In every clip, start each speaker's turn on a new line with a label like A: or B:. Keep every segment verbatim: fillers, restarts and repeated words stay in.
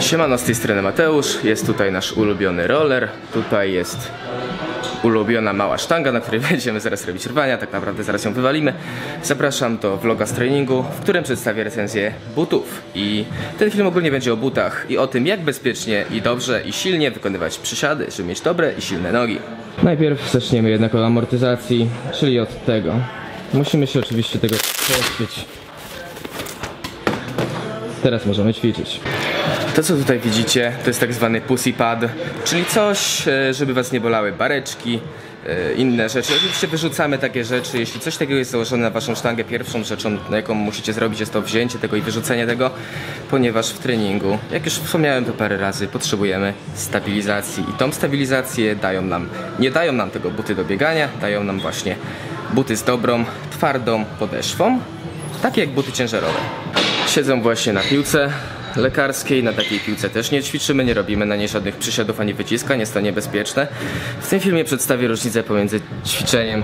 A: Siemano, z tej strony Mateusz, jest tutaj nasz ulubiony roller, tutaj jest ulubiona mała sztanga, na której będziemy zaraz robić rwania, tak naprawdę zaraz ją wywalimy. Zapraszam do vloga z treningu, w którym przedstawię recenzję butów. I ten film ogólnie będzie o butach i o tym, jak bezpiecznie i dobrze i silnie wykonywać przysiady, żeby mieć dobre i silne nogi. Najpierw zaczniemy jednak od amortyzacji, czyli od tego. Musimy się oczywiście tego pozbyć. Teraz możemy ćwiczyć. To, co tutaj widzicie, to jest tak zwany pussy pad, czyli coś, żeby was nie bolały bareczki, inne rzeczy. Oczywiście wyrzucamy takie rzeczy. Jeśli coś takiego jest założone na waszą sztangę, pierwszą rzeczą, jaką musicie zrobić, jest to wzięcie tego i wyrzucenie tego, ponieważ w treningu, jak już wspomniałem to parę razy, potrzebujemy stabilizacji i tą stabilizację dają nam, nie dają nam tego buty do biegania, dają nam właśnie buty z dobrą, twardą podeszwą, takie jak buty ciężarowe. Siedzą właśnie na piłce lekarskiej, na takiej piłce też nie ćwiczymy, nie robimy na niej żadnych przysiadów ani wyciskań, jest to niebezpieczne. W tym filmie przedstawię różnicę pomiędzy ćwiczeniem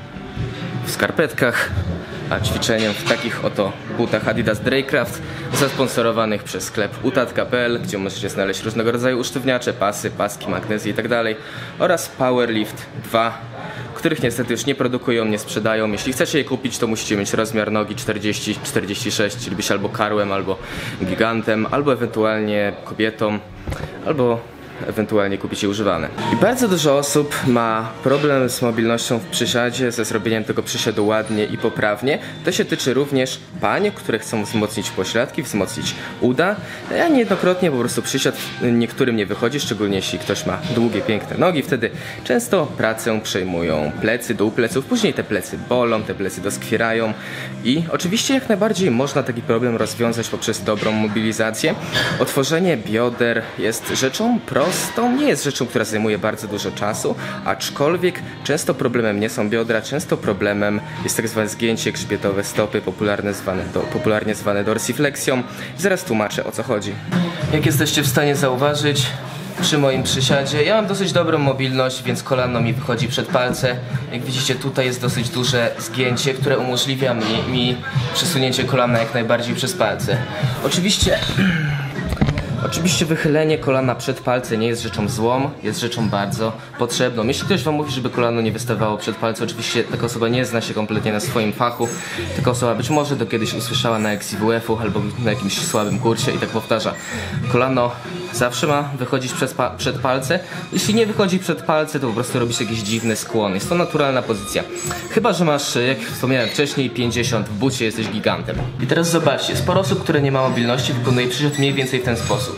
A: w skarpetkach, a ćwiczeniem w takich oto butach Adidas Draycraft, zasponsorowanych przez sklep utat kropka p l, gdzie możecie znaleźć różnego rodzaju usztywniacze, pasy, paski, magnezy itd. oraz Powerlift dwa, których niestety już nie produkują, nie sprzedają. Jeśli chcecie je kupić, to musicie mieć rozmiar nogi czterdzieści czterdzieści sześć, czyli być albo karłem, albo gigantem, albo ewentualnie kobietą, albo ewentualnie kupić je używane. I bardzo dużo osób ma problem z mobilnością w przysiadzie, ze zrobieniem tego przysiadu ładnie i poprawnie. To się tyczy również pań, które chcą wzmocnić pośladki, wzmocnić uda. Ja niejednokrotnie po prostu przysiad niektórym nie wychodzi, szczególnie jeśli ktoś ma długie, piękne nogi. Wtedy często pracę przejmują plecy, dół pleców, później te plecy bolą, te plecy doskwierają i oczywiście jak najbardziej można taki problem rozwiązać poprzez dobrą mobilizację. Otworzenie bioder jest rzeczą prostą. To nie jest rzeczą, która zajmuje bardzo dużo czasu, aczkolwiek często problemem nie są biodra, często problemem jest tak zwane zgięcie grzbietowe stopy, popularnie zwane, do, popularnie zwane dorsifleksją. Zaraz tłumaczę, o co chodzi. Jak jesteście w stanie zauważyć przy moim przysiadzie, ja mam dosyć dobrą mobilność, więc kolano mi wychodzi przed palce. Jak widzicie, tutaj jest dosyć duże zgięcie, które umożliwia mi, mi przesunięcie kolana jak najbardziej przez palce. Oczywiście Oczywiście wychylenie kolana przed palce nie jest rzeczą złą, jest rzeczą bardzo potrzebną. Jeśli ktoś wam mówi, żeby kolano nie wystawało przed palce, oczywiście taka osoba nie zna się kompletnie na swoim fachu. Taka osoba być może to kiedyś usłyszała na X I W F u albo na jakimś słabym kursie i tak powtarza. Kolano zawsze ma wychodzić przed, pa przed palce. Jeśli nie wychodzi przed palce, to po prostu robisz jakiś dziwny skłon. Jest to naturalna pozycja. Chyba że masz, jak wspomniałem wcześniej, pięćdziesiąt w bucie, jesteś gigantem. I teraz zobaczcie, sporo osób, które nie ma mobilności, wykonuje przysiad mniej więcej w ten sposób.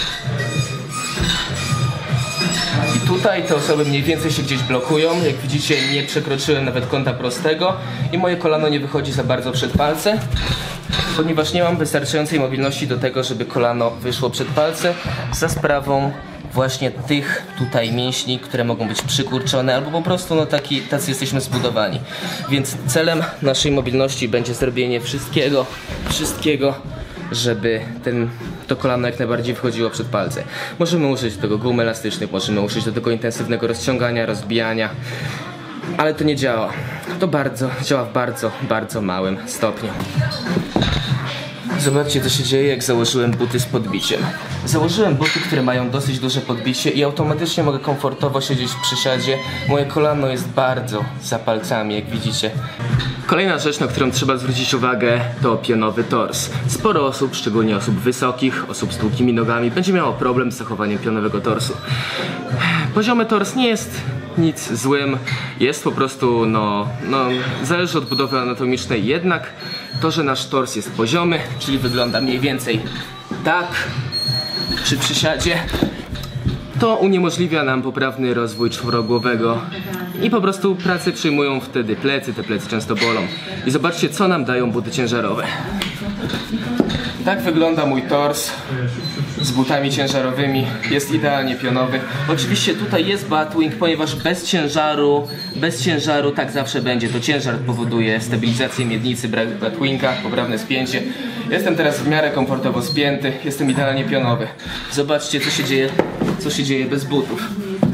A: I tutaj te osoby mniej więcej się gdzieś blokują. Jak widzicie, nie przekroczyłem nawet kąta prostego i moje kolano nie wychodzi za bardzo przed palce, ponieważ nie mam wystarczającej mobilności do tego, żeby kolano wyszło przed palce, za sprawą właśnie tych tutaj mięśni, które mogą być przykurczone, albo po prostu no taki, tacy jesteśmy zbudowani. Więc celem naszej mobilności będzie zrobienie wszystkiego, wszystkiego, żeby ten, to kolano jak najbardziej wchodziło przed palce. Możemy użyć do tego gum elastycznych, możemy użyć do tego intensywnego rozciągania, rozbijania, ale to nie działa. To bardzo, działa w bardzo, bardzo małym stopniu. Zobaczcie, co się dzieje, jak założyłem buty z podbiciem. Założyłem buty, które mają dosyć duże podbicie i automatycznie mogę komfortowo siedzieć w przysiadzie. Moje kolano jest bardzo za palcami, jak widzicie. Kolejna rzecz, na którą trzeba zwrócić uwagę, to pionowy tors. Sporo osób, szczególnie osób wysokich, osób z długimi nogami, będzie miało problem z zachowaniem pionowego torsu. Poziomy tors nie jest nic złym, jest po prostu, no, no, zależy od budowy anatomicznej, jednak to, że nasz tors jest poziomy, czyli wygląda mniej więcej tak przy przysiadzie, to uniemożliwia nam poprawny rozwój czworogłowego i po prostu pracę przyjmują wtedy plecy, te plecy często bolą. I zobaczcie, co nam dają buty ciężarowe. Tak wygląda mój tors z butami ciężarowymi, jest idealnie pionowy. Oczywiście tutaj jest batwing, ponieważ bez ciężaru, bez ciężaru tak zawsze będzie. To ciężar powoduje stabilizację miednicy, brak batwinga, poprawne spięcie. Jestem teraz w miarę komfortowo spięty, jestem idealnie pionowy. Zobaczcie, co się dzieje, co się dzieje bez butów.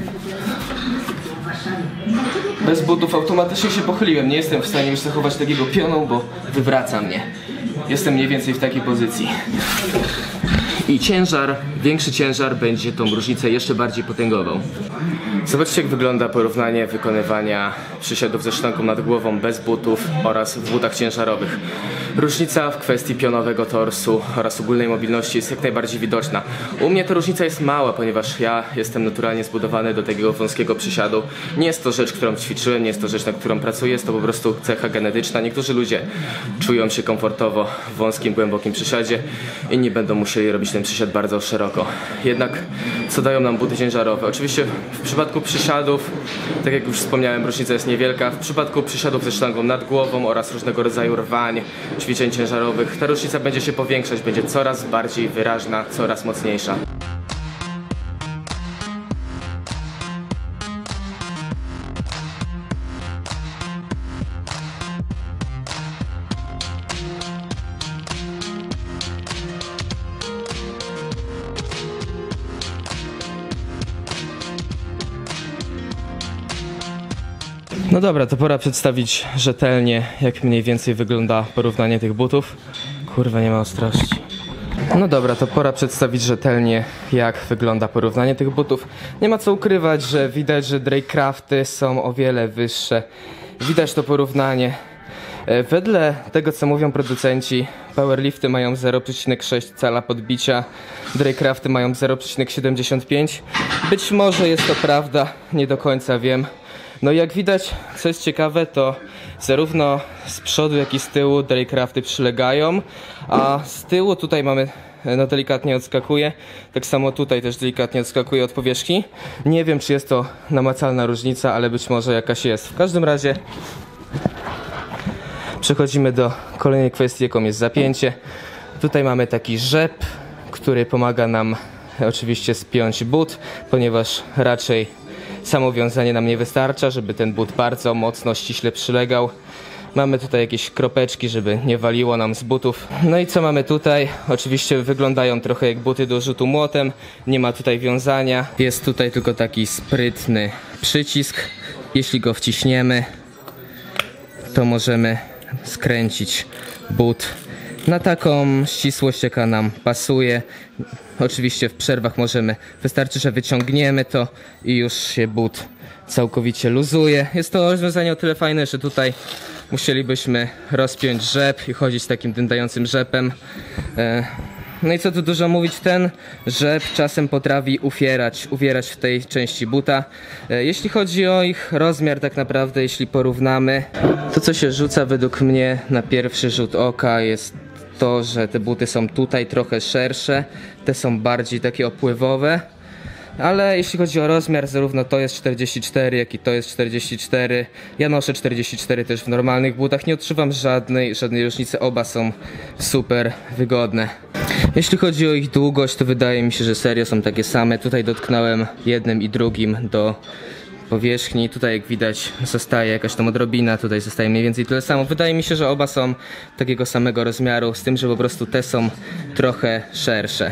A: Bez butów automatycznie się pochyliłem, nie jestem w stanie już zachować takiego pionu, bo wywraca mnie. Jestem mniej więcej w takiej pozycji. I ciężar, większy ciężar będzie tą różnicę jeszcze bardziej potęgował. Zobaczcie, jak wygląda porównanie wykonywania przysiadów ze sztangą nad głową bez butów oraz w butach ciężarowych. Różnica w kwestii pionowego torsu oraz ogólnej mobilności jest jak najbardziej widoczna. U mnie ta różnica jest mała, ponieważ ja jestem naturalnie zbudowany do takiego wąskiego przysiadu. Nie jest to rzecz, którą ćwiczyłem, nie jest to rzecz, nad którą pracuję, jest to po prostu cecha genetyczna. Niektórzy ludzie czują się komfortowo w wąskim, głębokim przysiadzie, inni będą musieli robić ten przysiad bardzo szeroko. Jednak co dają nam buty ciężarowe? Oczywiście w przypadku przysiadów, tak jak już wspomniałem, różnica jest niewielka. W przypadku przysiadów ze sztangą nad głową oraz różnego rodzaju rwań, ćwiczeń ciężarowych, ta różnica będzie się powiększać, będzie coraz bardziej wyraźna, coraz mocniejsza. No dobra, to pora przedstawić rzetelnie, jak mniej więcej wygląda porównanie tych butów. Kurwa, nie ma ostrości. No dobra, to pora przedstawić rzetelnie, jak wygląda porównanie tych butów. Nie ma co ukrywać, że widać, że Drakecrafty są o wiele wyższe. Widać to porównanie. Wedle tego, co mówią producenci, Powerlifty mają zero przecinek sześć cala podbicia, Drakecrafty mają zero przecinek siedemdziesiąt pięć. Być może jest to prawda, nie do końca wiem. No i jak widać, co jest ciekawe, to zarówno z przodu, jak i z tyłu Drakecrafty przylegają, a z tyłu tutaj mamy, no delikatnie odskakuje, tak samo tutaj też delikatnie odskakuje od powierzchni. Nie wiem, czy jest to namacalna różnica, ale być może jakaś jest. W każdym razie przechodzimy do kolejnej kwestii, jaką jest zapięcie. Tutaj mamy taki rzep, który pomaga nam oczywiście spiąć but, ponieważ raczej samo wiązanie nam nie wystarcza, żeby ten but bardzo mocno, ściśle przylegał. Mamy tutaj jakieś kropeczki, żeby nie waliło nam z butów. No i co mamy tutaj? Oczywiście wyglądają trochę jak buty do rzutu młotem. Nie ma tutaj wiązania. Jest tutaj tylko taki sprytny przycisk. Jeśli go wciśniemy, to możemy skręcić but na taką ścisłość, jaka nam pasuje. Oczywiście w przerwach możemy, wystarczy, że wyciągniemy to i już się but całkowicie luzuje. Jest to rozwiązanie o tyle fajne, że tutaj musielibyśmy rozpiąć rzep i chodzić takim dędającym rzepem. No i co tu dużo mówić, ten rzep czasem potrafi uwierać, uwierać w tej części buta. Jeśli chodzi o ich rozmiar, tak naprawdę, jeśli porównamy, to co się rzuca według mnie na pierwszy rzut oka jest to, że te buty są tutaj trochę szersze, te są bardziej takie opływowe, ale jeśli chodzi o rozmiar, zarówno to jest czterdzieści cztery, jak i to jest czterdzieści cztery. Ja noszę czterdzieści cztery też w normalnych butach, nie odczuwam żadnej, żadnej różnicy, oba są super wygodne. Jeśli chodzi o ich długość, to wydaje mi się, że serio są takie same. Tutaj dotknąłem jednym i drugim do powierzchni. Tutaj jak widać zostaje jakaś tam odrobina, tutaj zostaje mniej więcej tyle samo. Wydaje mi się, że oba są takiego samego rozmiaru, z tym, że po prostu te są trochę szersze.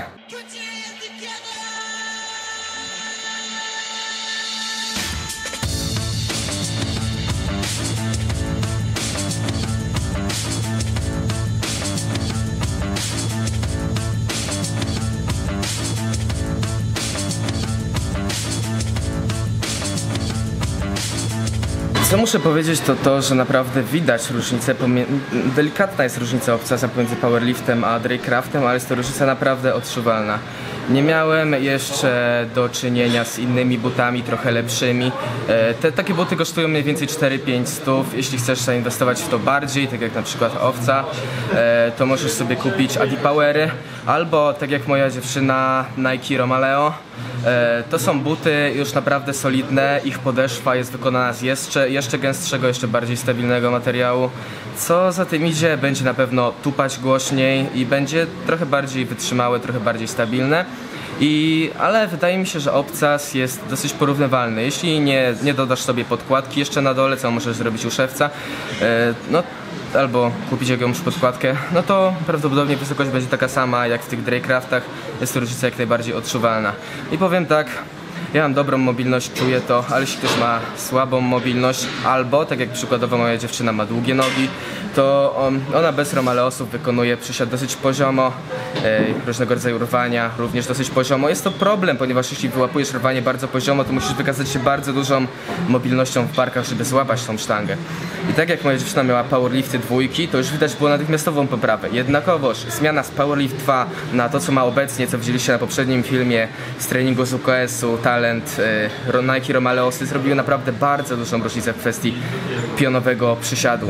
A: Co muszę powiedzieć, to to, że naprawdę widać różnicę, delikatna jest różnica obcasa pomiędzy Powerliftem a Drakecraftem, ale jest to różnica naprawdę odczuwalna. Nie miałem jeszcze do czynienia z innymi butami trochę lepszymi. Te takie buty kosztują mniej więcej cztery pięć stów. Jeśli chcesz zainwestować w to bardziej, tak jak na przykład Owca, to możesz sobie kupić Adipowery albo tak jak moja dziewczyna Nike Romaleo. To są buty już naprawdę solidne, ich podeszwa jest wykonana z jeszcze, jeszcze gęstszego, jeszcze bardziej stabilnego materiału. Co za tym idzie, będzie na pewno tupać głośniej i będzie trochę bardziej wytrzymałe, trochę bardziej stabilne. I, ale wydaje mi się, że obcas jest dosyć porównywalny. Jeśli nie, nie dodasz sobie podkładki jeszcze na dole, co możesz zrobić u szewca, no, albo kupić jakąś podkładkę, no to prawdopodobnie wysokość będzie taka sama jak w tych Drakecraftach. Jest to różnica jak najbardziej odczuwalna. I powiem tak, Ja mam dobrą mobilność, czuję to, ale jeśli ktoś ma słabą mobilność, albo tak jak przykładowo moja dziewczyna ma długie nogi, to ona bez romaleosów wykonuje przysiad dosyć poziomo, e, różnego rodzaju rwania również dosyć poziomo. Jest to problem, ponieważ jeśli wyłapujesz rwanie bardzo poziomo, to musisz wykazać się bardzo dużą mobilnością w barkach, żeby złapać tą sztangę. I tak jak moja dziewczyna miała powerlifty dwójki, to już widać było natychmiastową poprawę. Jednakowoż zmiana z powerlift dwa na to, co ma obecnie, co widzieliście na poprzednim filmie z treningu z U K S-u, Talent, e, Nike Romaleosy, zrobiły naprawdę bardzo dużą różnicę w kwestii pionowego przysiadu.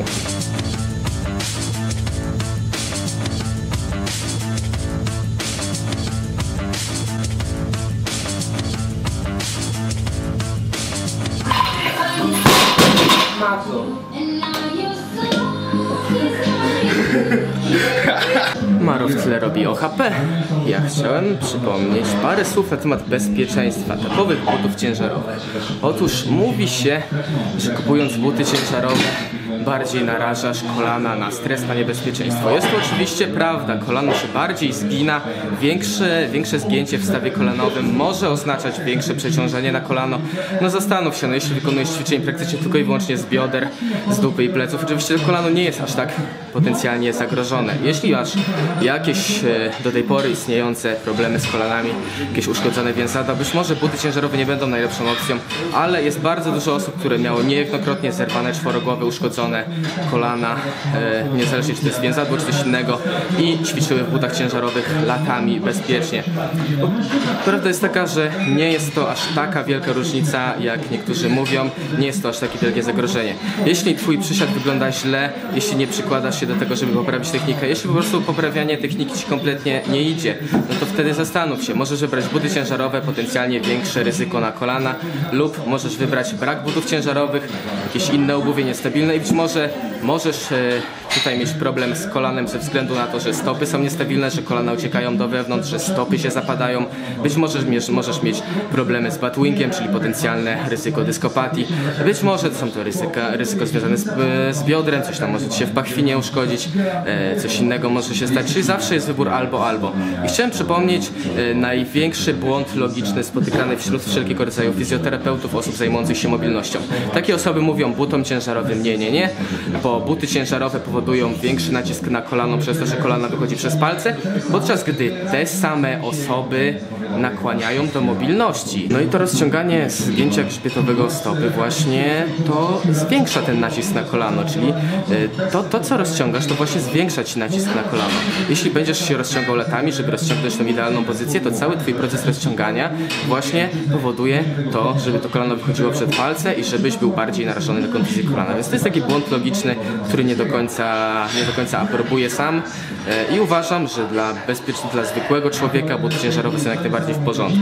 A: Maro w tle robi O H P. Ja chciałem przypomnieć parę słów na temat bezpieczeństwa topowych butów ciężarowych. Otóż mówi się, że kupując buty ciężarowe bardziej narażasz kolana na stres, na niebezpieczeństwo. Jest to oczywiście prawda, kolano się bardziej zgina, większe, większe zgięcie w stawie kolanowym może oznaczać większe przeciążenie na kolano. No zastanów się, no jeśli wykonujesz ćwiczeń praktycznie tylko i wyłącznie z bioder, z dupy i pleców, oczywiście to kolano nie jest aż tak potencjalnie zagrożone. Jeśli masz jakieś e, do tej pory istniejące problemy z kolanami, jakieś uszkodzone więzadła, być może buty ciężarowe nie będą najlepszą opcją, ale jest bardzo dużo osób, które miało niejednokrotnie zerwane czworogłowy, uszkodzone kolana, e, niezależnie czy to jest więzadło, czy coś innego, i ćwiczyły w butach ciężarowych latami bezpiecznie. Bo prawda jest taka, że nie jest to aż taka wielka różnica, jak niektórzy mówią, nie jest to aż takie wielkie zagrożenie. Jeśli twój przysiad wygląda źle, jeśli nie przykładasz się do tego, żeby poprawić technikę, jeśli po prostu poprawianie techniki ci kompletnie nie idzie, no to wtedy zastanów się, możesz wybrać buty ciężarowe, potencjalnie większe ryzyko na kolana, lub możesz wybrać brak butów ciężarowych, jakieś inne obuwie niestabilne i być może możesz e, tutaj mieć problem z kolanem ze względu na to, że stopy są niestabilne, że kolana uciekają do wewnątrz, że stopy się zapadają. Być może możesz, możesz mieć problemy z batwingiem, czyli potencjalne ryzyko dyskopatii. Być może to są to ryzyka, ryzyko związane z, z biodrem, coś tam może ci się w pachwinie uszkodzić, e, coś innego może się stać, czyli zawsze jest wybór albo albo. I chciałem przypomnieć e, największy błąd logiczny spotykany wśród wszelkiego rodzaju fizjoterapeutów, osób zajmujących się mobilnością. Takie osoby mówią butom ciężarowym nie, nie, nie, bo buty ciężarowe powodują większy nacisk na kolano przez to, że kolana wychodzi przez palce, podczas gdy te same osoby nakłaniają do mobilności. No i to rozciąganie zgięcia grzbietowego stopy właśnie to zwiększa ten nacisk na kolano, czyli to, to co rozciągasz, to właśnie zwiększa ci nacisk na kolano. Jeśli będziesz się rozciągał latami, żeby rozciągnąć tą idealną pozycję, to cały twój proces rozciągania właśnie powoduje to, żeby to kolano wychodziło przed palce i żebyś był bardziej narażony na kontuzję kolana. Więc to jest taki błąd logiczny, który nie do końca, nie do końca aprobuję sam e, i uważam, że dla bezpiecznych, dla zwykłego człowieka buty ciężarowe są jak najbardziej w porządku.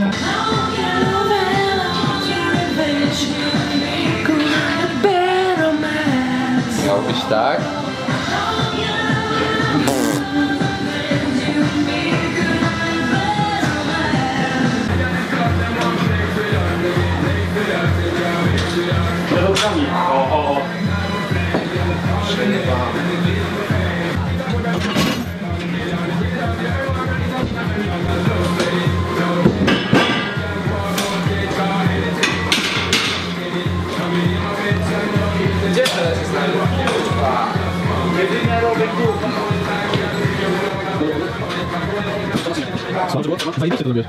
A: Miało być tak? O, o, o. Gdzie teraz jest najlepiej? Niewymiarowy klub.
B: Co? Zajebiście to robię.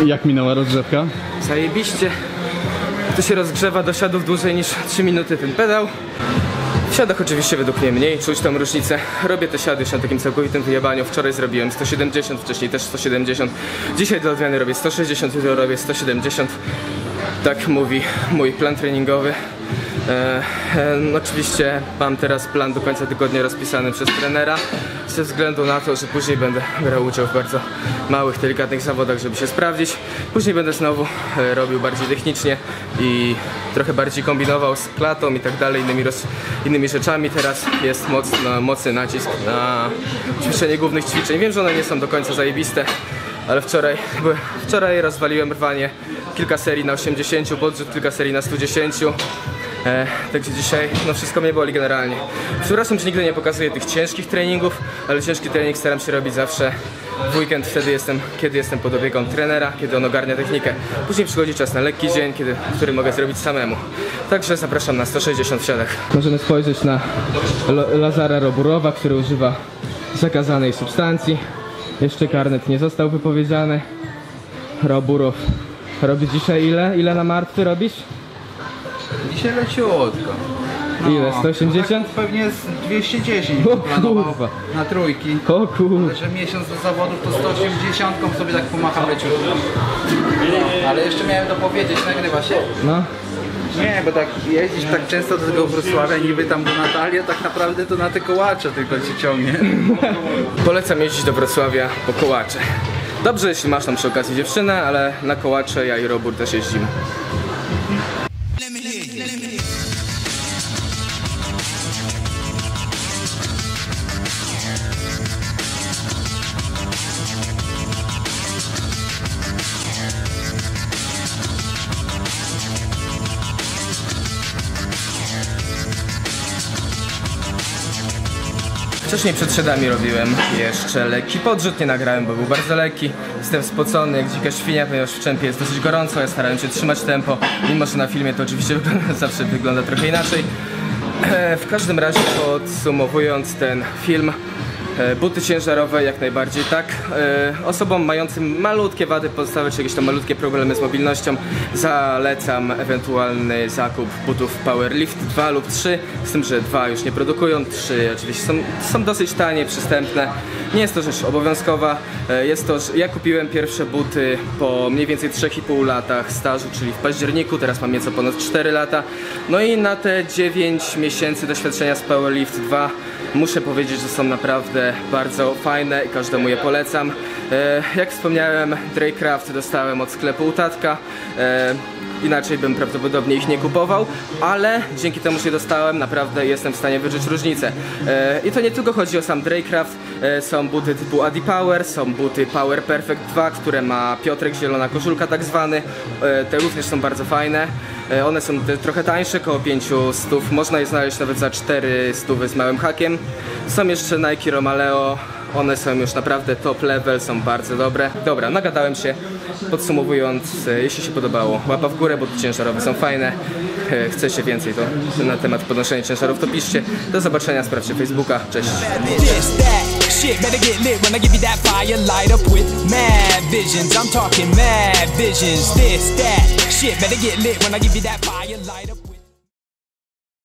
B: Jak minęła rozgrzewka?
A: Zajebiście. To się rozgrzewa do siadów dłużej niż trzy minuty ten pedał. W siadach oczywiście według mnie mniej, czuć tą różnicę. Robię te siady już na takim całkowitym wyjebaniu. Wczoraj zrobiłem sto siedemdziesiąt, wcześniej też sto siedemdziesiąt. Dzisiaj dla odmiany robię sto sześćdziesiąt, jutro robię sto siedemdziesiąt. Tak mówi mój plan treningowy. E, e, no oczywiście mam teraz plan do końca tygodnia rozpisany przez trenera, ze względu na to, że później będę brał udział w bardzo małych, delikatnych zawodach, żeby się sprawdzić. Później będę znowu e, robił bardziej technicznie i trochę bardziej kombinował z klatą i tak dalej, innymi, roz, innymi rzeczami. Teraz jest mocno, mocny nacisk na ćwiczenie głównych ćwiczeń. Wiem, że one nie są do końca zajebiste, ale wczoraj, wczoraj rozwaliłem rwanie, kilka serii na osiemdziesiąt, podrzut kilka serii na sto dziesięć. E, także dzisiaj no wszystko mnie boli generalnie. Przepraszam, że nigdy nie pokazuję tych ciężkich treningów, ale ciężki trening staram się robić zawsze w weekend, wtedy jestem, kiedy jestem pod opieką trenera, kiedy on ogarnia technikę. Później przychodzi czas na lekki dzień, kiedy, który mogę zrobić samemu. Także zapraszam na sto sześćdziesiąt w siadach. Możemy spojrzeć na Lazara Roburowa, który używa zakazanej substancji. Jeszcze karnet nie został wypowiedziany. Roburow robi dzisiaj ile? Ile na martwy robisz?
C: Dzisiaj leciutko. No,
A: Ile? sto osiemdziesiąt?
C: Tak pewnie z dwieście dziesięć
A: O
C: planował
A: kurwa.
C: na trójki.
A: O kurwa.
C: Że miesiąc do zawodów to sto osiemdziesiąt sobie tak pomacham leciutko. No, ale jeszcze miałem dopowiedzieć, nagrywa się?
A: No.
C: Nie, bo tak jeździsz tak często do tego Wrocławia, niby tam do Natalii, tak naprawdę to na te kołacze tylko ci ciągnie.
A: Polecam jeździć do Wrocławia po kołacze. Dobrze, jeśli masz tam przy okazji dziewczynę, ale na kołacze ja i Robur też jeździmy. Wcześniej przed szedami robiłem jeszcze lekki podrzut, nie nagrałem, bo był bardzo lekki. Jestem spocony jak dzika świnia, ponieważ w czempie jest dosyć gorąco, ja starałem się trzymać tempo, mimo że na filmie to oczywiście wygląda, zawsze wygląda trochę inaczej. E, w każdym razie podsumowując ten film, e, buty ciężarowe jak najbardziej tak. E, osobom mającym malutkie wady podstawowe czy jakieś tam malutkie problemy z mobilnością zalecam ewentualny zakup butów Powerlift dwa lub trzy, z tym, że dwa już nie produkują, trzy oczywiście są, są dosyć tanie, przystępne. Nie jest to rzecz obowiązkowa, e, jest to, że ja kupiłem pierwsze buty po mniej więcej trzech i pół latach stażu, czyli w październiku, teraz mam nieco ponad cztery lata. No i na te dziewięć miesięcy doświadczenia z Powerlift dwa muszę powiedzieć, że są naprawdę bardzo fajne i każdemu je polecam. E, jak wspomniałem, Draycraft dostałem od sklepu u tatka. E, Inaczej bym prawdopodobnie ich nie kupował, ale dzięki temu, że je dostałem, naprawdę jestem w stanie wyczuć różnicę. E, I to nie tylko chodzi o sam Draycraft, e, są buty typu Adipower, są buty Power Perfect dwa, które ma Piotrek Zielona Koszulka tak zwany. E, te również są bardzo fajne. E, one są te, trochę tańsze, około pięćset, można je znaleźć nawet za czterysta z małym hakiem. Są jeszcze Nike Romaleo. One są już naprawdę top level, są bardzo dobre. Dobra, nagadałem się. Podsumowując, jeśli się podobało, łapa w górę, bo ciężarowe są fajne. Chce się więcej to na temat podnoszenia ciężarów, to piszcie. Do zobaczenia, sprawdźcie Facebooka. Cześć.
D: Shit better get lit when I give you that fire, light up with mad visions. I'm talking mad visions, this, that. Shit better get lit when I give you that fire, light up with